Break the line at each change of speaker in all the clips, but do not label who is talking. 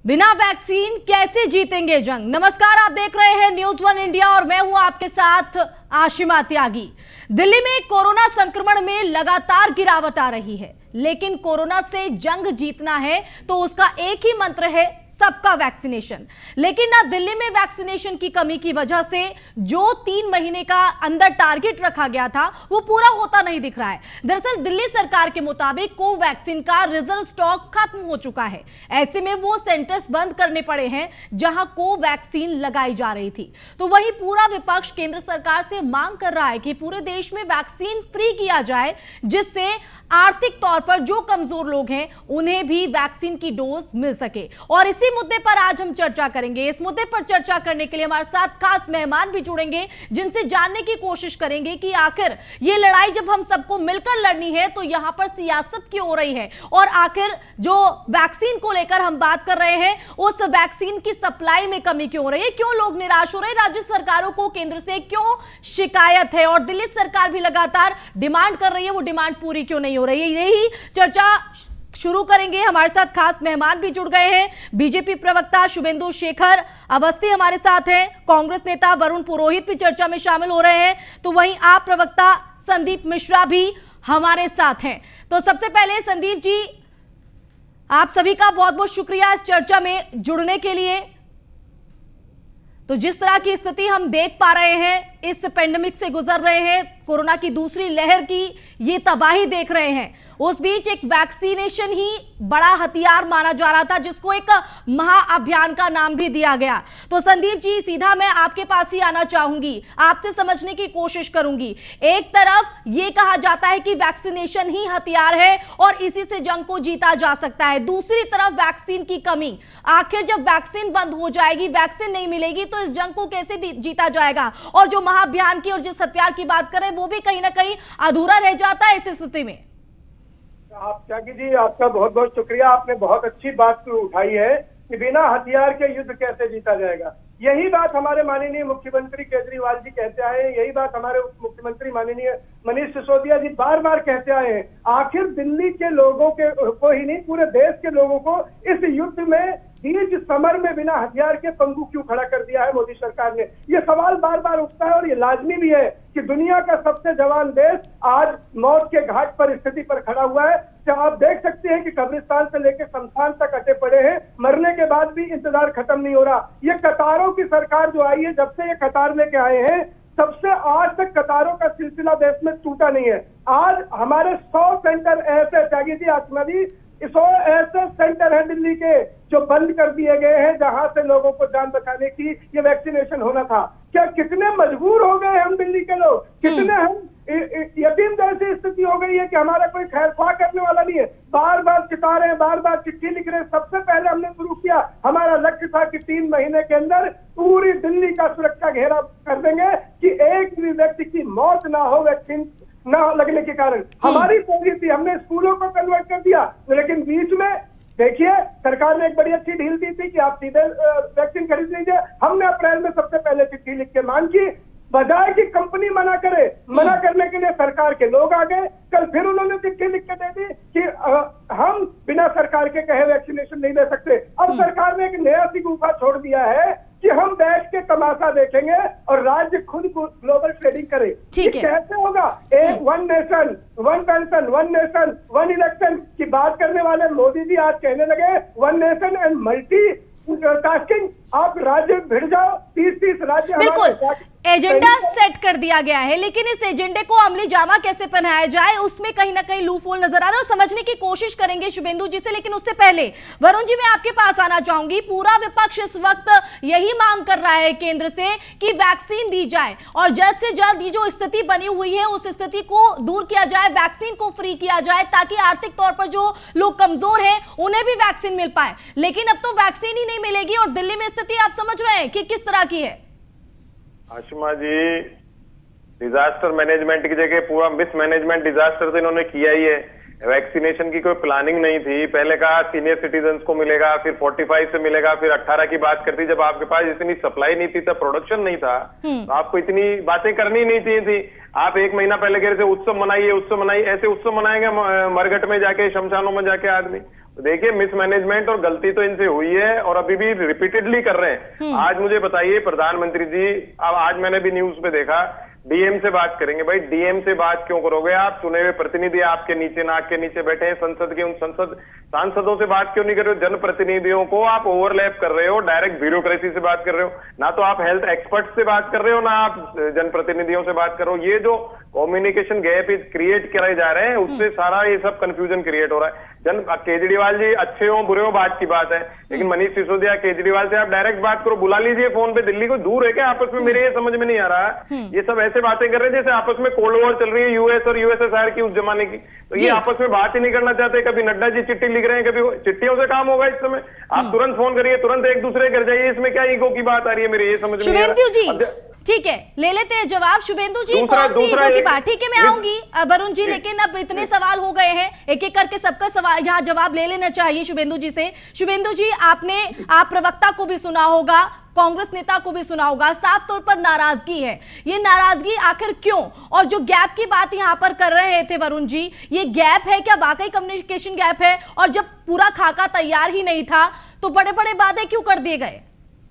बिना वैक्सीन कैसे जीतेंगे जंग। नमस्कार, आप देख रहे हैं न्यूज़ वन इंडिया और मैं हूं आपके साथ आशिमा त्यागी। दिल्ली में कोरोना संक्रमण में लगातार गिरावट आ रही है, लेकिन कोरोना से जंग जीतना है तो उसका एक ही मंत्र है, सबका वैक्सीनेशन। लेकिन ना दिल्ली में वैक्सीनेशन की कमी की वजह से जो 3 महीने का अंदर टारगेट रखा गया था वो पूरा होता नहीं दिख रहा है। दरअसल दिल्ली सरकार के मुताबिक कोवैक्सीन का रिजर्व स्टॉक खत्म हो चुका है। ऐसे में वो सेंटर्स बंद करने पड़े हैं जहां कोवैक्सीन लगाई जा रही थी। तो वहीं पूरा विपक्ष केंद्र सरकार से मांग कर रहा है कि पूरे देश में वैक्सीन फ्री किया जाए, जिससे आर्थिक तौर पर जो कमजोर लोग हैं उन्हें भी वैक्सीन की डोज मिल सके। और इसी मुद्दे पर आज हम चर्चा करेंगे। इस मुद्दे पर चर्चा करने के लिए हमारे साथ खास मेहमान भी जुड़ेंगे, जिनसे जानने की कोशिश करेंगे कि आखिर ये लड़ाई जब हम सबको मिलकर लड़नी है तो यहां पर सियासत क्यों हो रही है, और आखिर जो वैक्सीन को लेकर हम बात कर रहे हैं उस वैक्सीन की सप्लाई में कमी क्यों हो रही है, क्यों लोग निराश हो रहे हैं, राज्य सरकारों को केंद्र से क्यों शिकायत है, और दिल्ली सरकार भी लगातार डिमांड कर रही है, वो डिमांड पूरी क्यों नहीं हो रही है। यही चर्चा शुरू करेंगे। हमारे साथ खास मेहमान भी जुड़ गए हैं। बीजेपी प्रवक्ता शुभेंदु शेखर अवस्थी हमारे साथ हैं, कांग्रेस नेता वरुण पुरोहित भी चर्चा में शामिल हो रहे हैं, तो वहीं आप प्रवक्ता संदीप मिश्रा भी हमारे साथ हैं। तो सबसे पहले संदीप जी, आप सभी का बहुत बहुत शुक्रिया इस चर्चा में जुड़ने के लिए। तो जिस तरह की स्थिति हम देख पा रहे हैं, इस पेंडेमिक से गुजर रहे हैं, कोरोना की दूसरी लहर की ये तबाही देख रहे हैं, उस बीच एक वैक्सीनेशन ही बड़ा हथियार माना जा रहा था, जिसको एक महाअभियान का नाम भी दिया गया। तो संदीप जी, सीधा मैं आपके पास ही आना चाहूंगी, आपसे समझने की कोशिश करूंगी। एक तरफ ये कहा जाता है कि वैक्सीनेशन ही हथियार है और इसी से जंग को जीता जा सकता है, दूसरी तरफ वैक्सीन की कमी। आखिर जब वैक्सीन बंद हो जाएगी, वैक्सीन नहीं मिलेगी, तो इस जंग को कैसे जीता जाएगा। और जो महाअभियान की और जिस हथियार की बात करें वो भी कहीं ना कहीं अधूरा रह जाता है इस स्थिति में।
आप त्यागी जी, आपका बहुत बहुत शुक्रिया। आपने बहुत अच्छी बात उठाई है कि बिना हथियार के युद्ध कैसे जीता जाएगा। यही बात हमारे माननीय मुख्यमंत्री केजरीवाल जी कहते आए हैं, यही बात हमारे उप मुख्यमंत्री माननीय मनीष सिसोदिया जी बार बार कहते आए हैं। आखिर दिल्ली के लोगों को ही नहीं, पूरे देश के लोगों को इस युद्ध में, बीच समर में बिना हथियार के पंगु क्यों खड़ा कर दिया है मोदी सरकार ने। ये सवाल बार बार उठता है और ये लाजमी भी है कि दुनिया का सबसे जवान देश आज मौत के घाट पर, स्थिति पर खड़ा हुआ है। जब आप देख सकते हैं कि कब्रिस्तान से लेकर शमशान तक अटे पड़े हैं, मरने के बाद भी इंतजार खत्म नहीं हो रहा। ये कतारों की सरकार जो आई है, जब से ये कतार लेके आए हैं, सबसे आज तक कतारों का सिलसिला देश में टूटा नहीं है। आज हमारे 100 सेंटर ऐसे, त्यागी जी, आसमा जी, 100 ऐसे सेंटर हैं दिल्ली के जो बंद कर दिए गए हैं, जहां से लोगों को जान बचाने की ये वैक्सीनेशन होना था। क्या कितने मजबूर हो गए हम दिल्ली के लोग, कितने हम यतीम जैसी स्थिति हो गई है कि हमारा कोई खैरख्वाह करने वाला नहीं है। बार बार चिता रहे हैं, बार बार चिट्ठी लिख रहे हैं। सबसे पहले हमने शुरू किया, हमारा लक्ष्य था कि 3 महीने के अंदर पूरी दिल्ली का सुरक्षा घेरा कर देंगे कि एक भी व्यक्ति की मौत ना हो वैक्सीन ना लगने के कारण। हमारी कोशिश थी, हमने स्कूलों को कन्वर्ट कर दिया, लेकिन बीच में देखिए सरकार ने एक बड़ी अच्छी ढील दी थी कि आप सीधे वैक्सीन खरीद लीजिए। हमने अप्रैल में सबसे पहले चिट्ठी लिख के मांग की, बजाय कि कंपनी मना करे, मना करने के लिए सरकार के लोग आ गए। कल फिर उन्होंने चिट्ठी लिख के दे दी कि हम बिना सरकार के कहे वैक्सीनेशन नहीं दे सकते। अब सरकार ने एक नया सी गुफा छोड़ दिया है कि हम बैठ के तमाशा देखेंगे और राज्य खुद ग्लोबल ट्रेडिंग करे।
ठीक है,
कैसे होगा? एक one nation one pension, one nation one election की बात करने वाले मोदी जी आज कहने लगे one nation and multitasking. आप राज्य भिड़ जाओ, 30 राज्य।
बिल्कुल एजेंडा सेट कर दिया गया है, लेकिन इस एजेंडे को अमली जामा कैसे पहनाया जाए, उसमें कहीं ना कहीं लूपहोल नजर आ रहा है, और समझने की कोशिश करेंगे शुभेंदु जी से। लेकिन उससे पहले वरुण जी, मैं आपके पास आना चाहूंगी। पूरा विपक्ष इस वक्त यही मांग कर रहा है केंद्र से कि वैक्सीन दी जाए और जल्द से जल्द ये जो स्थिति बनी हुई है उस स्थिति को दूर किया जाए, वैक्सीन को फ्री किया जाए, ताकि आर्थिक तौर पर जो लोग कमजोर हैं उन्हें भी वैक्सीन मिल पाए। लेकिन अब तो वैक्सीन ही नहीं मिलेगी, और दिल्ली में स्थिति आप समझ रहे हैं कि किस तरह की है।
आशिमा जी, डिजास्टर मैनेजमेंट की जगह पूरा मिस मैनेजमेंट डिजास्टर तो इन्होंने किया ही है। वैक्सीनेशन की कोई प्लानिंग नहीं थी। पहले कहा सीनियर सिटीजन्स को मिलेगा, फिर 45 से मिलेगा, फिर 18 की बात करती। जब आपके पास इतनी सप्लाई नहीं थी, तब प्रोडक्शन नहीं था, तो आपको इतनी बातें करनी नहीं चाहिए थी। आप 1 महीना पहले कह रहे थे उत्सव मनाइए, उत्सव मनाइए। ऐसे उत्सव मनाएंगे मरघट में जाके, शमशानों में जाके आदमी? तो देखिए मिसमैनेजमेंट और गलती तो इनसे हुई है और अभी भी रिपीटेडली कर रहे हैं। आज मुझे बताइए प्रधानमंत्री जी, अब आज मैंने भी न्यूज पे देखा डीएम से बात करेंगे। भाई डीएम से बात क्यों करोगे आप? चुने हुए प्रतिनिधि आपके नीचे नाक के नीचे बैठे हैं संसद के, उन सांसदों से बात क्यों नहीं कर रहे हो? जनप्रतिनिधियों को आप ओवरलैप कर रहे हो, डायरेक्ट ब्यूरोक्रेसी से बात कर रहे हो। ना तो आप हेल्थ एक्सपर्ट से बात कर रहे हो, ना आप जनप्रतिनिधियों से बात कर रहे हो। ये जो कम्युनिकेशन गैप क्रिएट करे जा रहे हैं उससे सारा ये सब कंफ्यूजन क्रिएट हो रहा है। केजरीवाल जी अच्छे हो बुरे हो बात की बात है, लेकिन मनीष सिसोदिया केजरीवाल से आप डायरेक्ट बात करो, बुला लीजिए फोन पे। दिल्ली को दूर है क्या आपस में? मेरे ये समझ में नहीं आ रहा है। ये सब ऐसे बातें कर रहे हैं जैसे आपस में कोल्ड वॉर चल रही है यूएस और यूएसएसआर की उस जमाने की। तो ये आपस में बात ही नहीं करना चाहते। कभी नड्डा जी चिट्ठी लिख रहे हैं, कभी चिट्ठियों से काम होगा इस समय। आप तुरंत फोन करिए, तुरंत एक दूसरे घर जाइए। इसमें क्या ईगो की बात आ रही है? मेरे ये समझ में नहीं आ रहा।
ठीक है, ले लेते हैं जवाब। शुभेंदु जी, कौन सी ईगो की बात? ठीक है, मैं आऊंगी वरुण जी, लेकिन अब इतने सवाल हो गए हैं, एक एक करके सबका सवाल यहाँ जवाब ले लेना चाहिए शुभेंदु जी से। शुभेंदु जी, आप प्रवक्ता को भी सुना होगा, कांग्रेस नेता को भी सुना होगा, साफ तौर पर नाराजगी है। ये नाराजगी आखिर क्यों? और जो गैप की बात यहाँ पर कर रहे थे वरुण जी, ये गैप है क्या? वाकई कम्युनिकेशन गैप है? और जब पूरा खाका तैयार ही नहीं था तो बड़े बड़े वादे क्यों कर दिए गए?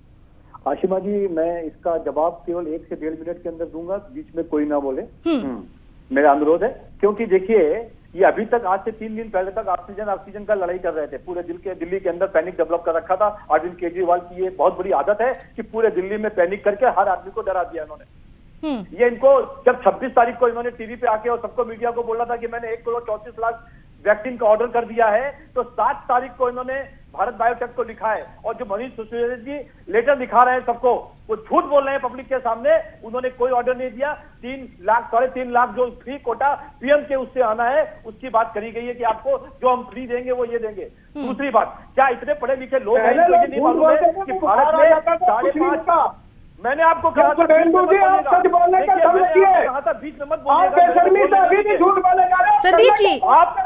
आशिमा जी, मैं इसका जवाब केवल 1 से 1.5 मिनट के अंदर दूंगा, बीच में कोई ना बोले, मेरा अनुरोध है। क्योंकि देखिए, ये अभी तक आज से 3 दिन पहले तक ऑक्सीजन का लड़ाई कर रहे थे। पूरे दिल्ली के अंदर पैनिक डेवलप कर रखा था। अरविंद केजरीवाल की ये बहुत बड़ी आदत है कि पूरे दिल्ली में पैनिक करके हर आदमी को डरा दिया इन्होंने। ये इनको जब 26 तारीख को इन्होंने टीवी पे आके और सबको मीडिया को बोला था कि मैंने 1,34,00,000 वैक्सीन का ऑर्डर कर दिया है, तो 7 तारीख को इन्होंने भारत बायोटेक को लिखा है। और जो मनीष सिसोदिया जी लेटर दिखा रहे हैं सबको, वो झूठ बोल रहे हैं पब्लिक के सामने। उन्होंने कोई ऑर्डर नहीं दिया। 3 लाख 3.5 लाख जो फ्री कोटा पीएम के उससे आना है, उसकी बात करी गई है कि आपको जो हम फ्री देंगे वो ये देंगे। दूसरी बात, क्या इतने पढ़े लिखे लोग हैं तो ये नहीं मालूम है कि भारत में 5.5 मैंने आपको कहा था
संदीप जी,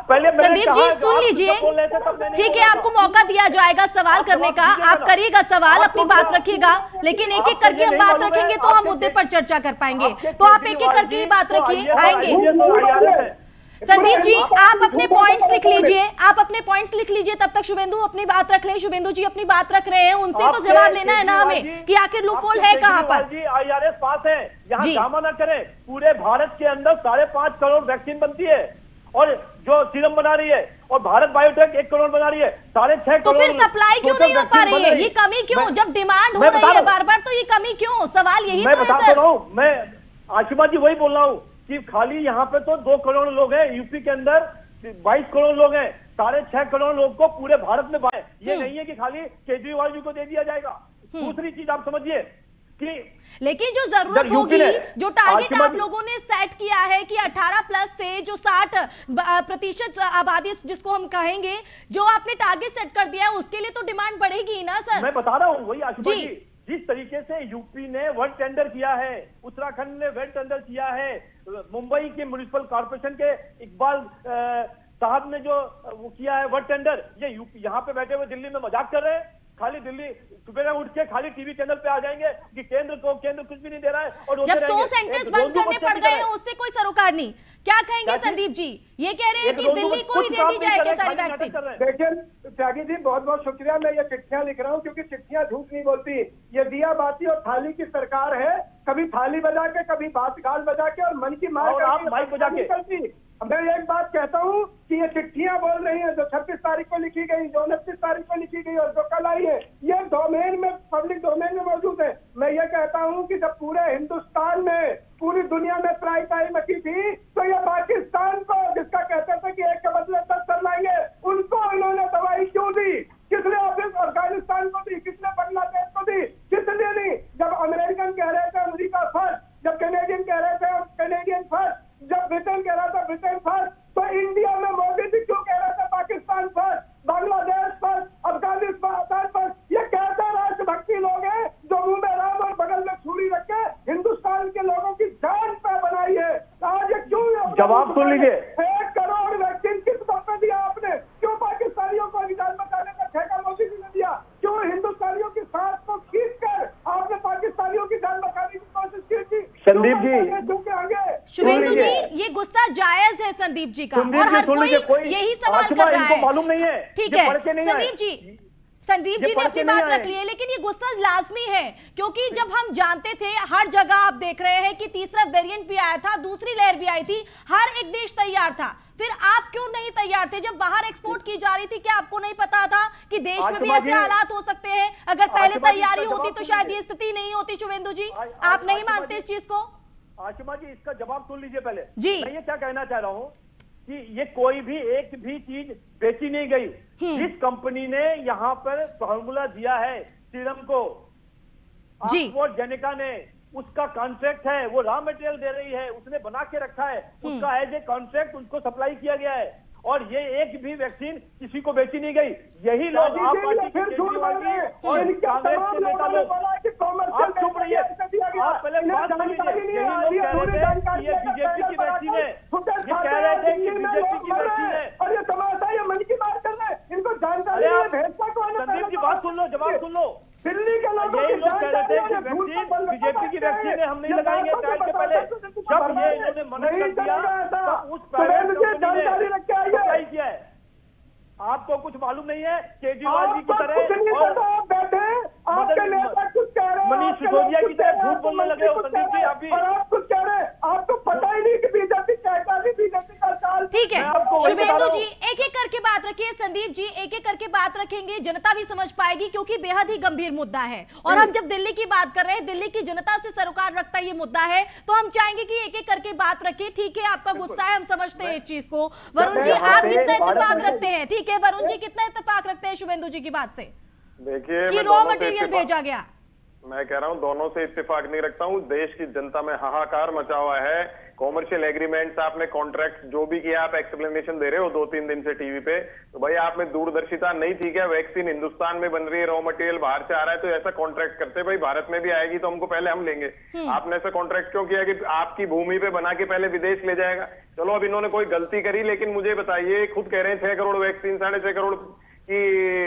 सुन लीजिए, ठीक है, आपको मौका दिया जाएगा सवाल करने का, आप करिएगा सवाल, अपनी बात रखिएगा, लेकिन एक एक करके हम बात रखेंगे तो हम मुद्दे पर चर्चा कर पाएंगे। तो आप एक एक करके ही बात रखिए, आएंगे। संदीप जी, आप अपने पॉइंट्स लिख लीजिए, तब तक शुभेंदु अपनी बात रख ले। शुभेंदु जी अपनी बात रख रहे हैं, उनसे तो जवाब लेना है ना हमें कि आखिर लूपहोल है कहाँ पर।
IRS पास है, यहाँ ड्रामा ना करें। पूरे भारत के अंदर 5.5 करोड़ वैक्सीन बनती है और जो सीरम बना रही है, और भारत बायोटेक 1 करोड़ बना रही है। 6.5 करोड़।
तो फिर सप्लाई क्यों नहीं हो पा रही है? ये कमी क्यों? जब डिमांड हो रही है बार बार, तो ये कमी क्यों? सवाल यही तो है सर।
मैं आशिमा जी वही बोल रहा हूँ कि खाली यहाँ पे तो 2 करोड़ लोग हैं, यूपी के अंदर 22 करोड़ लोग हैं, 6.5 करोड़ लोग को पूरे भारत में बांटे। ये नहीं है कि खाली केजरीवाल जी को दे दिया जाएगा। दूसरी चीज आप समझिए कि
लेकिन जो जरूरत होगी, जो टारगेट आप लोगों ने सेट किया है कि 18+ से जो 60% आबादी जिसको हम कहेंगे, जो आपने टारगेट सेट कर दिया है, उसके लिए तो डिमांड बढ़ेगी ना सर?
मैं बता रहा हूँ वही आशिमा जी, जिस तरीके से यूपी ने वन टेंडर किया है, उत्तराखंड ने वन टेंडर किया है, मुंबई के म्युनिसिपल कॉर्पोरेशन के इकबाल साहब ने जो वो किया है वन टेंडर, ये यूपी यहाँ पे बैठे हुए दिल्ली में मजाक कर रहे हैं। खाली दिल्ली सुबह उठ के खाली टीवी चैनल पे आ जाएंगे कि केंद्र कुछ भी नहीं दे रहा है। और
जब 100 सेंटर्स बंद करने पड़ गए हैं, उससे कोई सरोकार नहीं। क्या कहेंगे संदीप जी? ये कह रहे हैं कि दिल्ली को ही दे दी जाएगी सारी वैक्सीन।
देखिए त्यागी जी, बहुत बहुत शुक्रिया। मैं ये चिट्ठियां लिख रहा हूँ क्योंकि चिट्ठियां झूठ नहीं बोलती। ये दिया बाती और थाली की सरकार है, कभी थाली बजा के, कभी बात गाल बजा के और मन की मार
माइक बजा के।
मैं एक बात कहता हूँ कि ये चिट्ठियां बोल रही हैं जो 26 तारीख को लिखी गई, जो 29 तारीख को लिखी गई और जो कल आई है, ये डोमेन में, पब्लिक डोमेन में मौजूद है। मैं ये कहता हूँ कि जब पूरे हिंदुस्तान में, पूरी दुनिया में प्राइम टाइम रखी थी, तो ये पाकिस्तान को, जिसका कहते थे कि 1 के बदले 10 कर लाएंगे, उनको इन्होंने दवाई क्यों दी? किसने अफगानिस्तान को दी? किसने बांग्लादेश को दी? किसने दी? जब अमेरिकन कह रहे थे अमेरिका फर्स्ट, जब कैनेडियन कह रहे थे कैनेडियन फर्स्ट, जब ब्रिटेन कह रहा था ब्रिटेन फर्स्ट, तो इंडिया में मोदी जी क्यों कह रहे थे Pakistan first, Bangladesh first, Afghanistan first? ये कैसे राष्ट्रभक्ति लोग हैं जो मुंह में राम और बगल में छुरी रख के हिंदुस्तान के लोगों की जान पे बनाई है? आज ये क्यों?
जवाब सुन लीजिए।
1 करोड़ वैक्सीन किस बात पे दिया आपने? क्यों पाकिस्तानियों को जान बचाने का ठेका मोदी जी ने दिया? क्यों हिंदुस्तानियों की सांस को खींच कर आपने पाकिस्तानियों की जान बचाने की कोशिश की थी?
संदीप जी,
शुभेंदु जी, ये गुस्सा जायज है संदीप जी का, और हर कोई यही सवाल कर रहा है।
मालूम नहीं है,
ठीक है संदीप जी ने अपनी बात रख ली है, लेकिन ये गुस्सा लाजमी है, क्योंकि जब हम जानते थे हर जगह आप देख रहे हैं कि तीसरा वेरिएंट भी आया था, दूसरी लहर भी आई थी, हर एक देश तैयार था, फिर आप क्यों नहीं तैयार थे? जब बाहर एक्सपोर्ट की जा रही थी, क्या आपको नहीं पता था कि देश में भी ऐसे हालात हो सकते हैं? अगर पहले तैयारी होती तो शायद ये स्थिति नहीं होती। शुभेंदु जी, आप नहीं मानते इस चीज को?
आशिमा जी, इसका जवाब सुन लीजिए पहले
जी।
मैं ये क्या कहना चाह रहा हूँ कि ये कोई भी एक भी चीज बेची नहीं गई। जिस कंपनी ने यहाँ पर फॉर्मूला दिया है सीरम को, एस्ट्राजेनेका ने, उसका कॉन्ट्रैक्ट है, वो रॉ मटेरियल दे रही है, उसने बना के रखा है, उसका एज ए कॉन्ट्रैक्ट उसको सप्लाई किया गया है, और ये एक भी वैक्सीन किसी को बेची नहीं गई। यही लोग आप पार्टी के केजरीवाल जी और कांग्रेस के नेता लोग, आप चुप रहिए, आप पहले बात सुन लीजिए। यही लोग कह रहे थे कि ये बीजेपी की वैक्सीन है, ये कह रहे थे कि बीजेपी की वैक्सीन है,
और ये तमाशा, ये मन की बात कर रहे हैं, इनको जानकारी नहीं है, भेजता कौन है?
संदीप जी बात सुन लो, जवाब सुन लो।
दिल्ली के लोगों
यही लोग कह रहे थे कि वैक्सीन बीजेपी की वैक्सीन है, हम नहीं लगाएंगे ट्रायल के पहले। जब ये इन्होंने मना कर दिया तब उस प्राइवेट कंपनी ने सप्लाई किया है। आपको कुछ मालूम नहीं है? केजरीवाल जी की तरह और मनीष सिसोदिया की तरह झूठ बोलने लगे हो संदीप जी। अभी
आप कुछ कह रहे हैं, आपको पता ही नहीं कि बीजेपी कहता नहीं, बीजेपी का साल।
ठीक है शुभेंदु जी, एक एक करके बात रखिए। संदीप जी, एक एक करके बात रखेंगे, जनता भी समझ पाएगी, क्योंकि बेहद ही गंभीर मुद्दा है। और हम जब दिल्ली की बात कर रहे हैं, दिल्ली की जनता से सरोकार रखता ये मुद्दा है, तो हम चाहेंगे कि एक एक करके बात रखिए। ठीक है, आपका गुस्सा है, हम समझते हैं इस चीज को। वरुण जी, आप कितना इत्तेफाक रखते हैं? ठीक है वरुण जी, कितना इत्तेफाक रखते हैं शुभेंदु जी की बात से?
देखिए,
कि रॉ मटेरियल भेजा गया,
मैं कह रहा हूं दोनों से इत्तेफाक नहीं रखता हूं। देश की जनता में हाहाकार मचा हुआ है। कॉमर्शियल एग्रीमेंट्स, आपने कॉन्ट्रैक्ट जो भी किया, आप एक्सप्लेनेशन दे रहे हो 2-3 दिन से टीवी पे, तो भाई आप में दूरदर्शिता नहीं थी क्या? वैक्सीन हिंदुस्तान में बन रही है, रॉ मटेरियल बाहर से आ रहा है, तो ऐसा कॉन्ट्रैक्ट करते भाई भारत में भी आएगी तो हमको पहले हम लेंगे। आपने ऐसा कॉन्ट्रैक्ट क्यों किया कि आपकी भूमि पे बना के पहले विदेश ले जाएगा? चलो अब इन्होंने कोई गलती करी, लेकिन मुझे बताइए, खुद कह रहे हैं 6 करोड़ वैक्सीन, 6.5 करोड़ की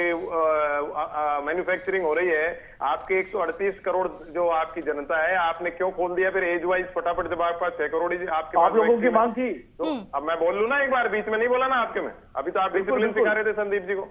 मैन्युफैक्चरिंग हो रही है। आपके 138 करोड़ जो आपकी जनता है, आपने क्यों खोल दिया फिर एज वाइज फटाफट? जब आपके पास 6 करोड़ ही आपके
आप लोगों की मांग थी,
तो अब मैं बोल लूं ना एक बार, बीच में नहीं बोला ना आपके में। अभी तो आप डिसिप्लिन सिखा रहे थे संदीप जी को,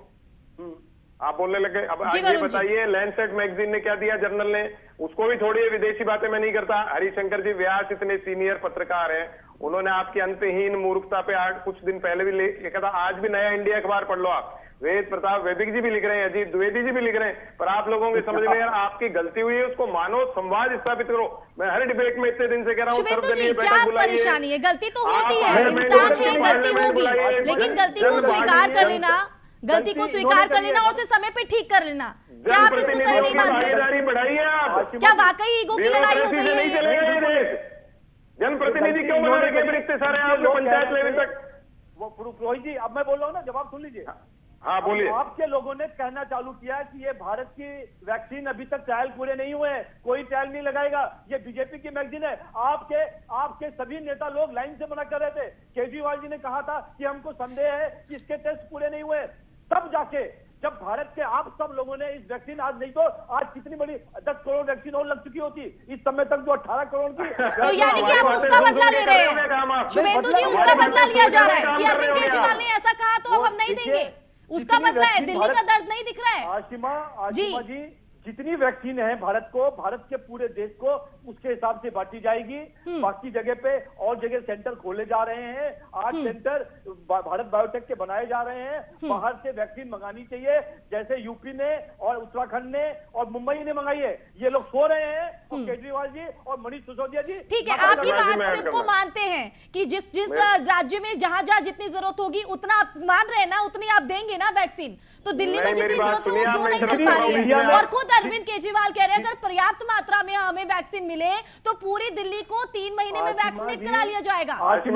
आप बोलने लगे। अब ये बताइए, लैंडसेट मैगजीन ने क्या दिया, जर्नल ने? उसको भी थोड़ी विदेशी बातें मैं नहीं करता। हरिशंकर जी व्यास इतने सीनियर पत्रकार हैं, उन्होंने आपकी अंतहीन मूर्खता पे कुछ दिन पहले भी लिखा था। आज भी नया इंडिया अखबार पढ़ लो आप, वेद प्रताप वैदिक जी भी लिख रहे हैं, अजीत द्विवेदी जी भी लिख रहे हैं, पर आप लोगों के समझ में यार आपकी गलती हुई है, उसको मानो, संवाद स्थापित करो। मैं हर डिबेट में इतने दिन से कह रहा हूँ, सर्वदलीय बैठक बुलाइए।
परेशानी है, गलती तो होती है, इंसान है, गलती होगी, लेकिन गलती को स्वीकार कर लेना, गलती को स्वीकार कर लेना और उसे समय पे ठीक कर लेना। क्या आप इसको सही नहीं मानते?
बढ़ाइए आप।
क्या वाकई ईगो की लड़ाई हो गई है?
नहीं चलेगा ये देश। जनप्रतिनिधि क्यों बना रहे हैं इतने सारे आप लोग पंचायत लेवल तक?
वो रोहित जी, अब मैं बोल रहा हूँ ना, जवाब सुन लीजिए।
हाँ बोलिए।
आपके लोगों ने कहना चालू किया कि ये भारत की वैक्सीन अभी तक ट्रायल पूरे नहीं हुए हैं, कोई ट्रायल नहीं लगाएगा, ये बीजेपी की वैक्सीन है। आपके सभी नेता लोग लाइन से मना कर रहे थे। केजरीवाल जी ने कहा था कि हमको संदेह है कि इसके टेस्ट पूरे नहीं हुए। तब जाके जब भारत के आप सब लोगों ने इस वैक्सीन, आज नहीं तो आज कितनी बड़ी 10 करोड़ वैक्सीन और लग चुकी होती इस समय तक, जो 18 करोड़ की।
तो यानी कि आप उसका बदला ले रहे हैं शुभेंदु जी, उसका बदला लिया जा रहा है कि अरविंद केजरीवाल ने ऐसा कहा तो अब हम नहीं देंगे, उसका बदला है। दिल्ली का दर्द नहीं दिख रहा है?
आशिमा जी, जितनी वैक्सीन है भारत के पूरे देश को उसके हिसाब से बांटी जाएगी। बाकी जगह पे और जगह सेंटर खोले जा रहे हैं। 8 सेंटर भारत बायोटेक के बनाए जा रहे हैं। बाहर से वैक्सीन मंगानी चाहिए, जैसे यूपी ने और उत्तराखंड ने और मुंबई ने मंगाई है। ये लोग सो रहे हैं, और केजरीवाल जी और मनीष सिसोदिया जी।
ठीक है, आपकी बात को मानते हैं कि जिस राज्य में जहां जितनी जरूरत होगी उतना आप मान रहे हैं ना, उतनी आप देंगे ना वैक्सीन। तो दिल्ली में जितनी जरूरत है वो क्यों नहीं कर पा रही है? और खुद अरविंद केजरीवाल कह रहे हैं अगर पर्याप्त मात्रा में हमें वैक्सीन मिले तो पूरी दिल्ली को 3 महीने में वैक्सीनेट करा लिया जाएगा।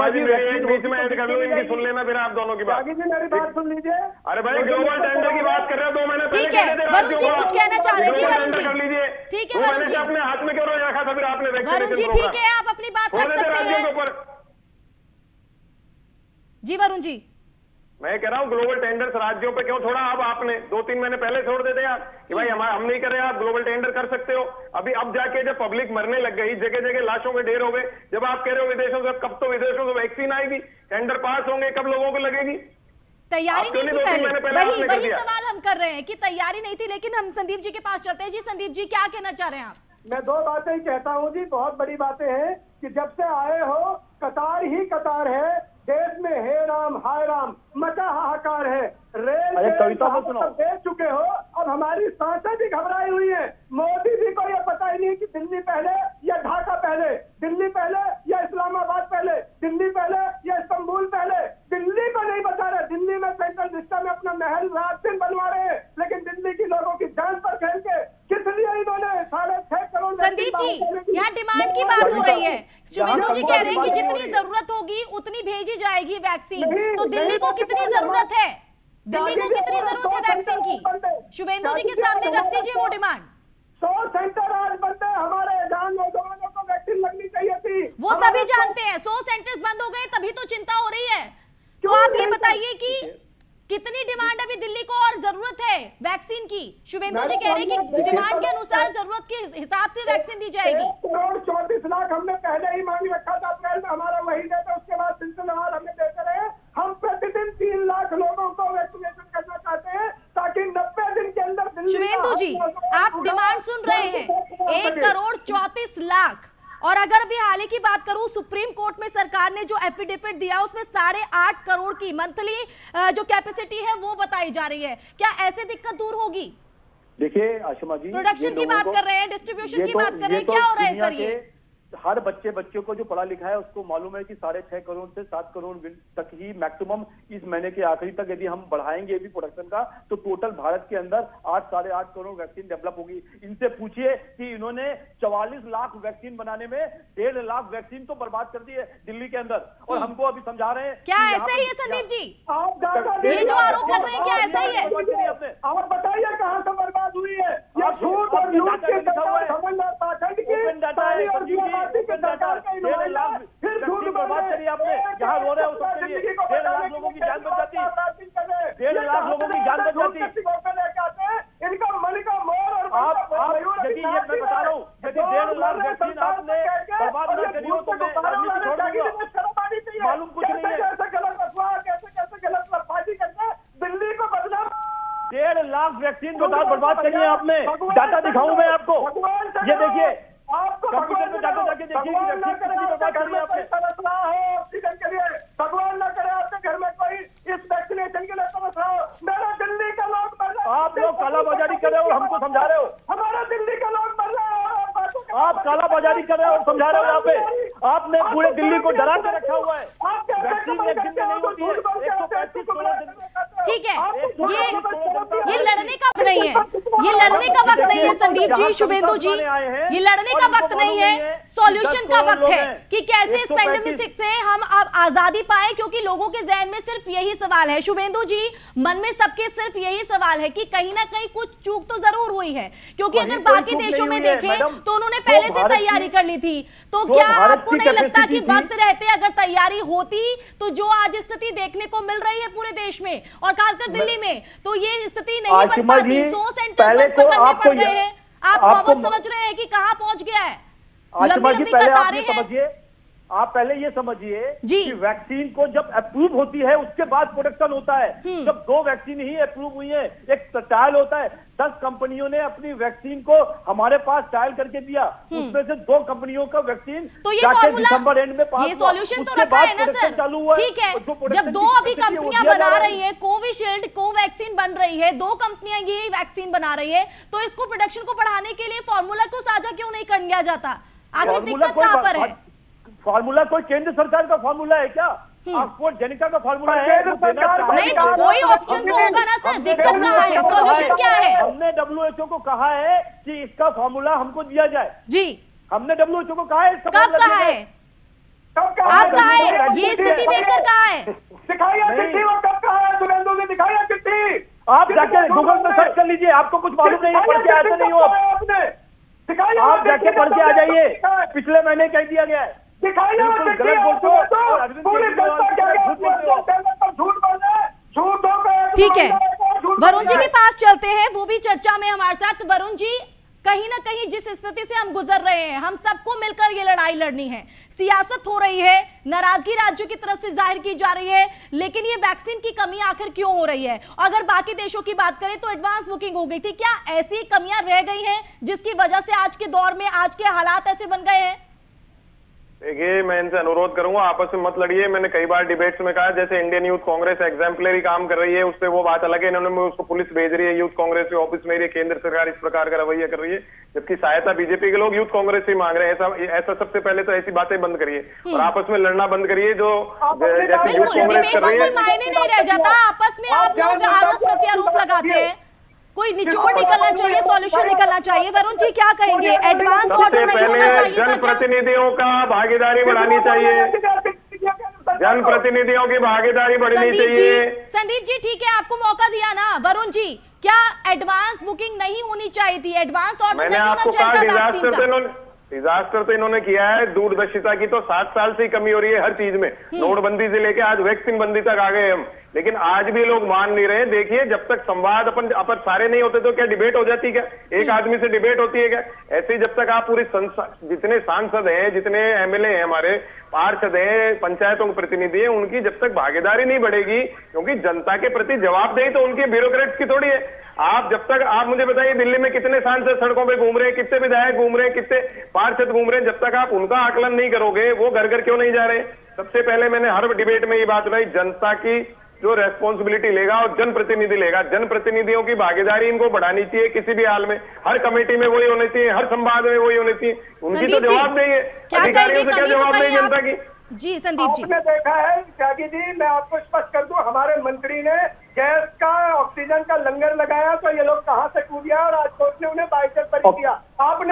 बीच में ऐड कर लो, इनकी सुन लेना फिर आप दोनों की बात।
मेरी बात सुन लीजिए।
अरे भाई, ग्लोबल टेंडर की बात कर रहे हो 2 महीने पहले।
ठीक है वरुण जी, कुछ कहना चाह रहे हैं? जी वरुण जी,
कर लीजिए।
ठीक है वरुण जी,
अपने हाथ में क्यों रखा था फिर आपने?
वरुण जी ठीक है, आप अपनी बात रख सकते हैं। जी वरुण जी,
जी वरुण जी,
ठीक है, आप अपनी बात रख सकते हैं। जी वरुण जी,
वरुण जी, वरुण जी, वरुण जी, वरुण जी, वरुण जी, वरुण जी, वरुण जी, वरुण जी, वरुण जी, वरुण जी, वरुण जी, वरुण जी, वरुण जी,
जी
मैं कह रहा हूँ ग्लोबल टेंडर्स राज्यों पे क्यों छोड़ा? अब आपने 2-3 महीने पहले छोड़ देते यार कि भाई हम नहीं कर रहे, आप ग्लोबल टेंडर कर सकते हो। अभी अब जाके जब पब्लिक मरने लग गई, जगह जगह लाशों के ढेर हो गए, जब आप कह रहे हो विदेशों से, कब तो विदेशों से वैक्सीन आएगी, टेंडर पास होंगे, कब लोगों को लगेगी?
तैयारी नहीं थी पहले, वही सवाल हम कर रहे हैं कि तैयारी नहीं थी। लेकिन हम संदीप जी के पास चलते हैं। जी संदीप जी, क्या कहना चाह रहे हैं आप?
मैं 2 बातें ही कहता हूँ जी, बहुत बड़ी बातें हैं कि जब से आए हो कतार ही कतार है, देश में हे राम हाय राम मचा हाहाकार है। रेल
कविता को सुनो,
दे चुके हो, अब हमारी सांसें भी घबराई हुई है। मोदी जी को यह पता ही नहीं कि दिल्ली पहले या ढाका पहले, दिल्ली पहले या इस्लामाबाद पहले, दिल्ली पहले या इस्तांबुल पहले। दिल्ली को नहीं बचा रहे, दिल्ली में सेंट्रल विस्टा में अपना महल रात दिन बनवा रहे हैं, लेकिन दिल्ली की लोगों की जान पर खेल के किस लिए इन्होंने 6.5 करोड़।
संदीप जी, यहाँ डिमांड की बात हो रही है। शुभेंदु जी कह रहे हैं कि जितनी जरूरत होगी उतनी भेजी जाएगी वैक्सीन। तो दिल्ली को कितनी जरूरत है? दिल्ली को कितनी जरूरत है वैक्सीन की? शुभेंदु जी के सामने रख दीजिए वो डिमांड।
100 सेंटर आज बनते हैं, हमारे जान नौजवानों को वैक्सीन लगनी चाहिए थी।
वो सभी जानते हैं 100 सेंटर्स बंद हो गए, तभी तो चिंता हो रही है। तो आप ये बताइए कि कितनी डिमांड अभी दिल्ली को और जरूरत है वैक्सीन की? शुभेंदु जी कह रहे हैं कि डिमांड के अनुसार जरूरत के हिसाब से वैक्सीन दी जाएगी।
1 करोड़ 34 लाख हमने पहले ही मांग रखा था, अप्रैल में हमारा वही देते, उसके बाद सिलसिलेवार हमें देते रहे। हम प्रतिदिन 3 लाख लोगों को वैक्सीनेशन करना चाहते हैं ताकि 90 दिन के अंदर।
शुभेंदु जी, आप डिमांड सुन रहे हैं 1 करोड़ 34 लाख। और अगर अभी हाल ही की बात करूं, सुप्रीम कोर्ट में सरकार ने जो एफिडेविट दिया उसमें 8.5 करोड़ की मंथली जो कैपेसिटी है वो बताई जा रही है। क्या ऐसे दिक्कत दूर होगी?
देखिए आशिमा जी,
प्रोडक्शन की बात कर रहे हैं, डिस्ट्रीब्यूशन की बात कर रहे हैं, क्या हो रहा है सर? ये
हर बच्चों को जो पढ़ा लिखा है उसको मालूम है कि 6.5 करोड़ से 7 करोड़ तक ही मैक्सिमम इस महीने के आखिरी तक यदि हम बढ़ाएंगे भी प्रोडक्शन का, तो टोटल भारत के अंदर 8-8.5 करोड़ वैक्सीन डेवलप होगी। इनसे पूछिए कि इन्होंने 44 लाख वैक्सीन बनाने में 1.5 लाख वैक्सीन तो बर्बाद कर दी है दिल्ली के अंदर, और हमको अभी समझा रहे हैं।
क्या ऐसा ही है संदीप जी?
ये
जो आरोप लग रहे हैं क्या ऐसा ही है?
आप बताइए कहाँ से बर्बाद हुई है? झूठ और लूट के
फिर झूठ बर्बाद करिए आपने। जहाँ रो रहे हो सबके लिए 1.5 लाख लोगों की जान बच जाती, 1.5 लाख लोगों की जान बच जाती।
इनका मन का मोर। और
आप यदि ये मैं बता रहा हूँ, यदि 1.5 लाख वैक्सीन आपने बर्बाद न करी हो तो मैं राजनीति छोड़ दूंगा। मालूम कुछ नहीं है।
कैसे गलत लफाजी करना दिल्ली को बदनाम।
1.5 लाख वैक्सीन बर्बाद करी है आपने। डाटा दिखाऊं मैं आपको, ये देखिए कंप्यूटर में जाके देखिए कि वैक्सीन कितनी बर्बाद करी है आपने।
ऑक्सीजन के लिए भगवान न करे आपके घर में कोई इस वैक्सीनेशन के लिए तरस रहा हो। मेरा दिल्ली का लोग मर रहा है।
आप लोग कालाबाजारी कर रहे हो और हमको समझा रहे हो।
हमारा दिल्ली का लोग मर रहा है।
आप कालाबाजारी कर रहे हो और समझा रहे हो। यहाँ पे आपने पूरे दिल्ली को डरा के रखा हुआ है। वैक्सीन एक दिन में नहीं होती है, 135 करोड़ दिन।
ठीक है, ये लड़ने का वक्त नहीं है, ये लड़ने का वक्त नहीं है संदीप जी, शुभेंदु जी, ये लड़ने का वक्त नहीं है, सॉल्यूशन का वक्त है कि कैसे इस पेंडेमिक से हम अब आजादी पाए, क्योंकि लोगों के जहन में सिर्फ यही सवाल है। शुभेंदु जी, मन में सबके सिर्फ यही सवाल है कि कहीं ना कहीं कुछ चूक तो जरूर हुई है, क्योंकि अगर बाकी देशों में देखें तो उन्होंने पहले से तैयारी कर ली थी। तो क्या आपको नहीं लगता कि वक्त रहते अगर तैयारी होती तो जो आज स्थिति देखने को मिल रही है पूरे देश में और खासकर दिल्ली में, तो ये स्थिति नहीं बन पाती। 100 सेंटर बंद करने पड़ गए हैं। आप वापस समझ रहे हैं कि कहां पहुंच गया है? लंबी लंबी कतारें हैं।
आप पहले ये समझिए कि वैक्सीन को जब अप्रूव होती है उसके बाद प्रोडक्शन होता है। जब 2 वैक्सीन ही अप्रूव हुई है, एक ट्रायल होता है। 10 कंपनियों ने अपनी वैक्सीन को हमारे पास ट्रायल करके दिया, उसमें से 2 कंपनियों का वैक्सीन
तो ये
दिसंबर एंड में पास,
ये सॉल्यूशन तो रखा है ना सर? ठीक है, जब 2 अभी कंपनियां बना रही है, कोविशील्ड कोवैक्सीन बन रही है, 2 कंपनियां ये वैक्सीन बना रही है, तो इसको प्रोडक्शन को बढ़ाने के लिए फॉर्मूला को साझा क्यों नहीं कर लिया जाता? आखिर दिक्कत कहां पर है?
फार्मूला कोई केंद्र सरकार का फार्मूला है क्या? ऑक्सफोर्ड जेनिका का फार्मूला है?
नहीं तो कोई ऑप्शन तो होगा ना सर। दिक्कत कहाँ है? सॉल्यूशन क्या है?
हमने WHO को कहा है कि इसका फार्मूला हमको दिया जाए।
जी,
हमने WHO को कहा है।
कब कहा है? आप कहा है? ये स्थिति देखकर कहा है?
दिखाइए चिट्ठी, वो कब कहा है? शुभेंदु जी दिखाइए चिट्ठी।
आप जाके गूगल में सर्च कर लीजिए, आपको कुछ मालूम नहीं है, पढ़ के आते नहीं हो आप जाके पढ़ के आ जाइए। पिछले महीने कह दिया गया है।
दिखाइए
गलत बोलते हो।
पूरी जनता झूठ बोल रहे हैं। झूठों पे
ठीक है, वरुण जी के पास चलते हैं, वो भी चर्चा में हमारे साथ। वरुण जी, कहीं ना कहीं जिस स्थिति से हम गुजर रहे हैं, हम सबको मिलकर ये लड़ाई लड़नी है। सियासत हो रही है, नाराजगी राज्यों की तरफ से जाहिर की जा रही है, लेकिन ये वैक्सीन की कमी आखिर क्यों हो रही है? अगर बाकी देशों की बात करें तो एडवांस बुकिंग हो गई थी, क्या ऐसी कमियां रह गई हैं जिसकी वजह से आज के दौर में आज के हालात ऐसे बन गए हैं?
देखिए, मैं इनसे अनुरोध करूंगा, आपस में मत लड़िए। मैंने कई बार डिबेट्स में कहा, जैसे इंडियन यूथ कांग्रेस एग्जाम्पलरी काम कर रही है, उससे वो बात अलग है। इन्होंने उसको पुलिस भेज रही है, यूथ कांग्रेस के ऑफिस में, केंद्र सरकार इस प्रकार का रवैया कर रही है, जबकि सहायता बीजेपी के लोग यूथ कांग्रेस से मांग रहे हैं। ऐसा सबसे पहले तो ऐसी बातें बंद करिए और आपस में लड़ना बंद करिए, जो जैसे यूथ कांग्रेस कर रही है।
मायने नहीं रह जाता, आपस में आप लोग आरोप प्रत्यारोप लगाते हैं, कोई निचोड़ निकलना चाहिए, सॉल्यूशन निकलना चाहिए। वरुण जी क्या कहेंगे? एडवांस ऑर्डर नहीं होना चाहिए?
जनप्रतिनिधियों का भागीदारी बढ़ानी चाहिए, जनप्रतिनिधियों की भागीदारी बढ़नी चाहिए।
संदीप जी ठीक है, आपको मौका दिया ना। वरुण जी, क्या एडवांस बुकिंग नहीं होनी चाहिए थी? एडवांस ऑर्डर नहीं होना चाहिए?
डिजास्टर तो इन्होंने किया है। दूरदर्शिता की तो 7 साल से ही कमी हो रही है हर चीज में, नोटबंदी से लेके आज वैक्सीन बंदी तक आ गए हम, लेकिन आज भी लोग मान नहीं रहे। देखिए, जब तक संवाद अपन सारे नहीं होते तो क्या डिबेट हो जाती? क्या एक आदमी से डिबेट होती है क्या? ऐसे ही जब तक आप पूरी जितने सांसद हैं, जितने एमएलए हैं, हमारे पार्षद हैं, पंचायतों के प्रतिनिधि हैं, उनकी जब तक भागीदारी नहीं बढ़ेगी, क्योंकि जनता के प्रति जवाबदेही तो उनकी ब्यूरोक्रेट्स की थोड़ी है। आप जब तक, आप मुझे बताइए, दिल्ली में कितने सांसद सड़कों पे घूम रहे हैं, कितने विधायक घूम रहे हैं, कितने पार्षद घूम रहे हैं, जब तक आप उनका आकलन नहीं करोगे, वो घर घर क्यों नहीं जा रहे? सबसे पहले मैंने हर डिबेट में ये बात बताई, जनता की जो रेस्पॉन्सिबिलिटी लेगा और जनप्रतिनिधि लेगा, जनप्रतिनिधियों की भागीदारी इनको बढ़ानी चाहिए किसी भी हाल में। हर कमेटी में वही होनी चाहिए, हर संवाद में वही होनी चाहिए। उनकी तो जवाबदेही है, अधिकारियों से क्या जवाबदेही जनता की?
जी संदीप जी,
आपने देखा है त्यागी जी, मैं आपको स्पष्ट कर दूं, हमारे मंत्री ने गैस का, ऑक्सीजन का लंगर लगाया तो ये लोग कहां से कूद गया और आज कोर्ट ने उन्हें बाइज्जत पर दिया। आपने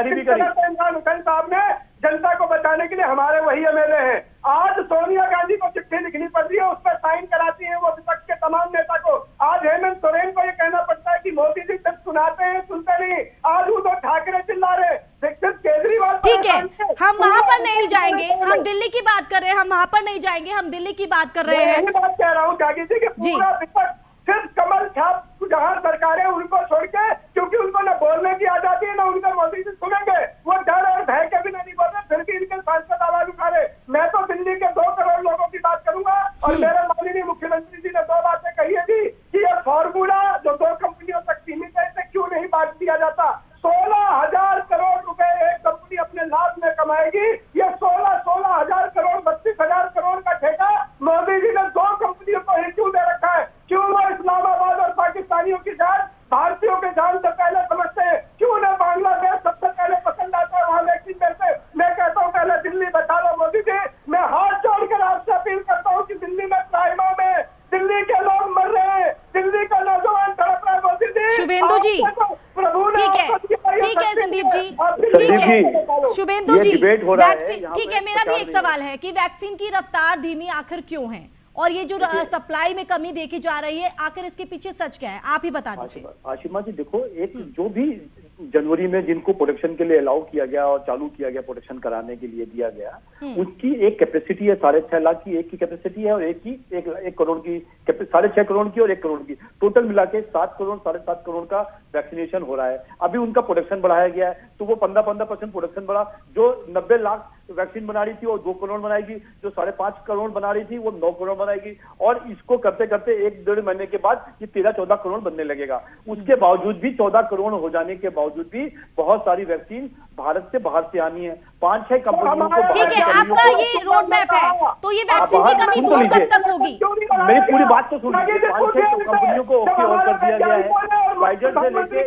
इमरान हुसैन साहब ने जनता को बचाने के लिए, हमारे वही एमएलए हैं, आज सोनिया गांधी को चिट्ठी लिखनी पड़ रही है, उस पर साइन कराती है वो विपक्ष के तमाम नेता को। आज हेमंत सोरेन को ये कहना पड़ता है कि मोदी जी जब सुनाते हैं सुनते नहीं। आज उद्धव ठाकरे चिल्ला रहे, केजरीवाल।
ठीक है, हम वहां पर नहीं जाएंगे, हम दिल्ली की बात कर रहे हैं, हम वहां पर नहीं जाएंगे, हम दिल्ली की बात कर रहे हैं।
बात कह रहा हूँ त्यागी जी, पूरा विपक्ष सिर्फ कमल छाप जहां सरकारें उनको छोड़ के, क्योंकि उनको न बोलने की आजादी है, न उनका मोदी जी सुनेंगे, वो डर और भय के भी नहीं बोल रहे, फिर भी इनके सांसद आवाज उठा रहे। मैं तो दिल्ली के 2 करोड़ लोगों की बात करूंगा, और मेरे माननीय मुख्यमंत्री जी ने 2 बातें कही है जी, कि ये फॉर्मूला जो 2 कंपनियों तक सीमित है, इसे क्यों नहीं बांट दिया जाता? 16,000 करोड़ रुपए एक कंपनी अपने लाभ में कमाएगी, ये 16,000 करोड़ 32,000 करोड़ का ठेका मोदी जी ने 2 कंपनियों को ही क्यों दे रखा है? क्यों वो इस्लामाबाद और पाकिस्तानियों की जान भारतीयों के जान से पहले समझते हैं? क्यों न बांग्लादेश सबसे पहले पसंद आता है वहां वैक्सीन देते? मैं कहता हूँ पहले दिल्ली बचा लो मोदी जी। मैं हाथ जोड़कर आपसे अपील करता हूँ कि दिल्ली में प्राइमा में दिल्ली के लोग मर रहे हैं, दिल्ली का नौजवान तड़प रहा है मोदी जी।
शुभेंदु जी, ठीक है संदीप जी, ठीक है शुभेंदु जी, ठीक है। मेरा भी एक सवाल है कि वैक्सीन की रफ्तार धीमी आखिर क्यों है, और ये जो सप्लाई में कमी देखी जा रही है, आखिर इसके पीछे सच क्या है? आप ही बता दीजिए।
आशिमा जी देखो, एक जो भी जनवरी में जिनको प्रोडक्शन के लिए अलाउ किया गया और चालू किया गया, प्रोडक्शन कराने के लिए दिया गया, उसकी एक कैपेसिटी है 6.5 लाख की, एक की कैपेसिटी है, और एक करोड़ की, 6.5 करोड़ की और 1 करोड़ की, टोटल मिला के 7 करोड़ 7.5 करोड़ का वैक्सीनेशन हो रहा है। अभी उनका प्रोडक्शन बढ़ाया गया है, तो वो 15% प्रोडक्शन बढ़ा। जो 90 लाख वैक्सीन बना रही थी वो 2 करोड़ बनाएगी, जो 5.5 करोड़ बना रही थी वो 9 करोड़ बनाएगी, और इसको करते करते 1-1.5 महीने के बाद ये 13-14 करोड़ बनने लगेगा। उसके बावजूद भी 14 करोड़ हो जाने के बावजूद भी बहुत सारी वैक्सीन भारत से बाहर से आनी है। 5-6 कंपनियों को,
ठीक है, आपका ये रोड मैप है, तो ये वैक्सीन की कमी दूर कब तक होगी?
मेरी पूरी बात तो सुनिए। 5-6 कंपनियों को ओके और कर दिया गया है, फाइजर से लेके।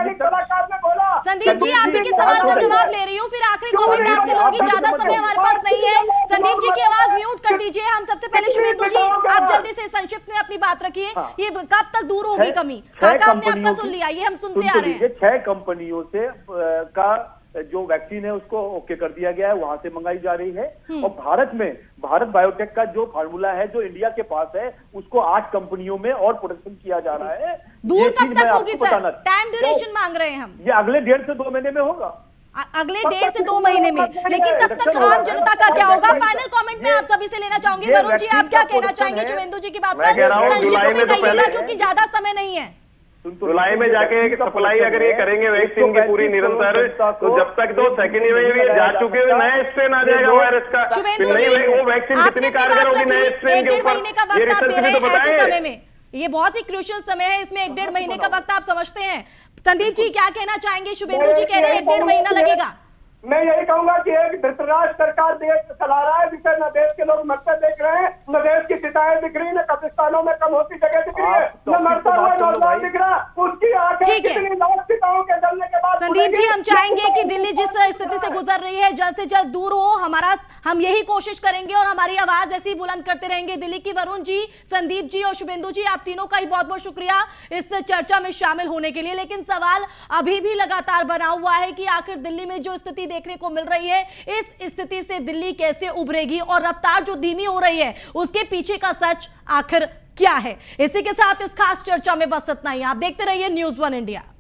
संदीप जी, आप के सवाल का जवाब ले रही हूँ, फिर आखिरी कमेंट आपसे लूंगी, ज्यादा समय हमारे पास नहीं है। संदीप जी की आवाज म्यूट कर दीजिए। हम सबसे पहले शुभेंदु जी, आप जल्दी से संक्षिप्त में अपनी बात रखिए, ये कब तक दूर होगी कमी? काका हमने आपका सुन लिया, ये हम सुनते आ रहे हैं।
6 कंपनियों से का जो वैक्सीन है उसको ओके कर दिया गया है, वहां से मंगाई जा रही है। और भारत में भारत बायोटेक का जो फार्मूला है जो इंडिया के पास है, उसको 8 कंपनियों में और प्रोडक्शन किया जा रहा है।
दूर कब तक होगी सर? टाइम ड्यूरेशन मांग रहे हैं हम।
ये अगले 1.5 से 2 महीने में होगा।
अगले 1.5 से 2 महीने में, लेकिन तब तक आम जनता का क्या होगा? फाइनल कमेंट में आप सभी से लेना चाहूंगी। वरुण जी, आप क्या कहना चाहेंगे शुभेंदु जी की बात पर? संक्षिप्त में कहिएगा क्योंकि ज्यादा समय नहीं है।
जुलाई में जाके सप्लाई अगर ये करेंगे वैक्सीन की पूरी निरंतर, तो जब तक तो सेकेंड वेव ये जा चुके हुए नया स्ट्रेन आ जाएगा वायरस का, वो वैक्सीन कितनी कारगर होगी नए स्ट्रेन के ऊपर, ये रिसर्च में तो बताएं।
ये बहुत ही क्रूशियल समय है, इसमें 1.5 महीने का वक्त आप समझते हैं। संदीप जी क्या कहना चाहेंगे? शुभेंदु जी कह रहे हैं 1.5 महीना लगेगा।
मैं यही कहूंगा कि एक धृतराष्ट्र सरकार देश चला रहा है, जिसे न देश के लोग मरते देख रहे हैं, न देश की चिताएं दिख रही, न कब्रिस्तानों में कम होती जगह दिख रही है, न मरता हुआ नौजवान दिख रहा, उसकी आंखें कितनी लाख चिताओं के जलने के बाद।
संदीप जी, हम चाहेंगे कि दिल्ली जिस स्थिति से गुजर रही है जल्द से जल्द दूर हो। हम यही कोशिश करेंगे और हमारी आवाज ऐसी ही बुलंद करते रहेंगे। दिल्ली की वरुण जी, संदीप जी और शुभेंदु जी, आप तीनों का ही बहुत बहुत शुक्रिया इस चर्चा में शामिल होने के लिए। लेकिन सवाल अभी भी लगातार बना हुआ है कि आखिर दिल्ली में जो स्थिति देखने को मिल रही है, इस स्थिति से दिल्ली कैसे उभरेगी और रफ्तार जो धीमी हो रही है उसके पीछे का सच आखिर क्या है? इसी के साथ इस खास चर्चा में बस इतना ही। आप देखते रहिए न्यूज़ 1 इंडिया।